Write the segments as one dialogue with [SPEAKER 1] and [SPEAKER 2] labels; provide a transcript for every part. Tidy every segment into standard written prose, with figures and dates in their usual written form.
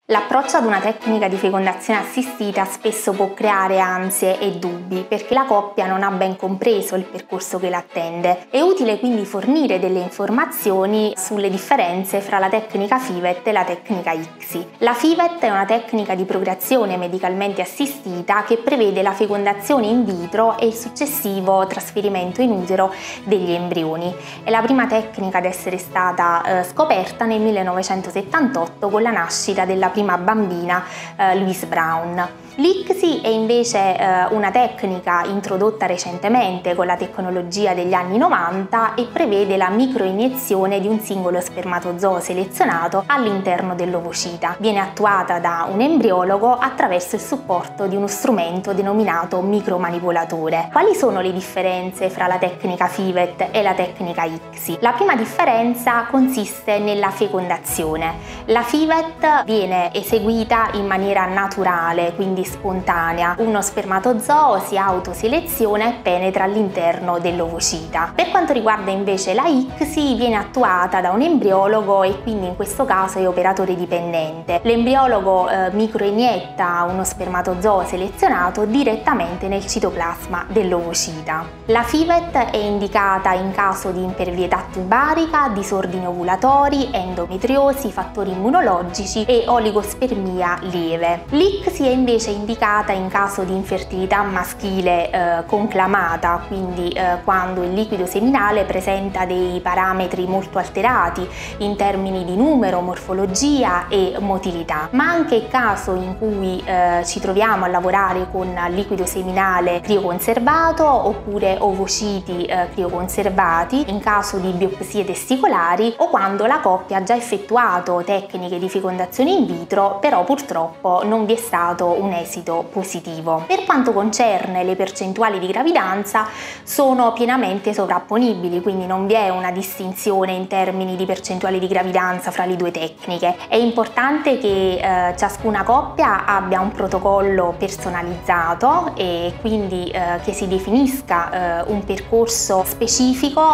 [SPEAKER 1] L'approccio ad una tecnica di fecondazione assistita spesso può creare ansie e dubbi perché la coppia non ha ben compreso il percorso che l'attende. È utile quindi fornire delle informazioni sulle differenze fra la tecnica FIVET e la tecnica ICSI. La FIVET è una tecnica di procreazione medicalmente assistita che prevede la fecondazione in vitro e il successivo trasferimento in utero degli embrioni. È la prima tecnica ad essere stata scoperta nel 1978 con la nascita della prima bambina Louise Brown. L'ICSI è invece una tecnica introdotta recentemente con la tecnologia degli anni 90 e prevede la microiniezione di un singolo spermatozoo selezionato all'interno dell'ovocita. Viene attuata da un embriologo attraverso il supporto di uno strumento denominato micromanipolatore. Quali sono le differenze fra la tecnica FIVET e la tecnica ICSI? La prima differenza consiste nella fecondazione. La FIVET viene eseguita in maniera naturale, quindi spontanea. Uno spermatozoo si autoseleziona e penetra all'interno dell'ovocita. Per quanto riguarda invece la ICSI, viene attuata da un embriologo e quindi in questo caso è operatore dipendente. L'embriologo microinietta uno spermatozoo selezionato direttamente nel citoplasma dell'ovocita. La FIVET è indicata in caso di impervietà tubarica, disordini ovulatori, endometriosi, fattori immunologici e oligospermia lieve. L'ICSI è invece indicata in caso di infertilità maschile conclamata, quindi quando il liquido seminale presenta dei parametri molto alterati in termini di numero, morfologia e motilità, ma anche il caso in cui ci troviamo a lavorare con liquido seminale crioconservato oppure ovociti crioconservati in caso di biopsie testicolari o quando la coppia ha già effettuato tecniche di fecondazione in vitro, però purtroppo non vi è stato un esito positivo. Per quanto concerne le percentuali di gravidanza, sono pienamente sovrapponibili, quindi non vi è una distinzione in termini di percentuali di gravidanza fra le due tecniche. È importante che ciascuna coppia abbia un protocollo personalizzato e quindi che si definisca un percorso specifico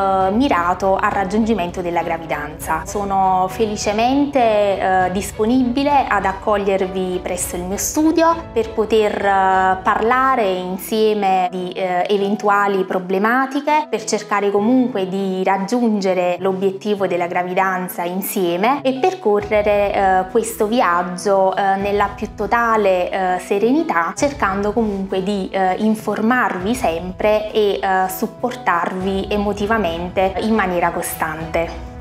[SPEAKER 1] mirato al raggiungimento della gravidanza. Sono felicemente disponibile ad accogliervi presso il mio studio per poter parlare insieme di eventuali problematiche, per cercare comunque di raggiungere l'obiettivo della gravidanza insieme e percorrere questo viaggio nella più totale serenità, cercando comunque di informarvi sempre e supportarvi emotivamente in maniera costante.